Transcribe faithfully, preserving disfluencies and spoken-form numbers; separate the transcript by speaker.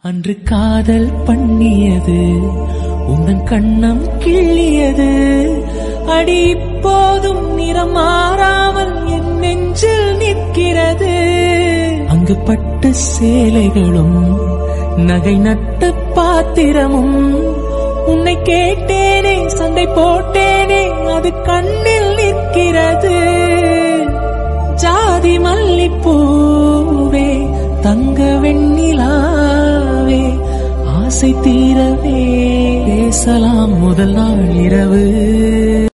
Speaker 1: அன்று காதல் பண்ணியது உந்தன் கண்ணம் கிள்ளியது அடி இப்போதும் நிறம் மாறாமல் என் நெஞ்சில் நிற்கிறது. அங்கு பட்ட சேலைகளும் நகை நட்ட பாத்திரமும் உன்னை கேட்டேனே சண்டை போட்டேனே அது கண்ணில் நிற்கிறது. ஜாதி மல்லிப்பூவே தங்க வெண்ணிலாவே ஆசை தீரவே பேசலாம் முதல் நாள் இரவு.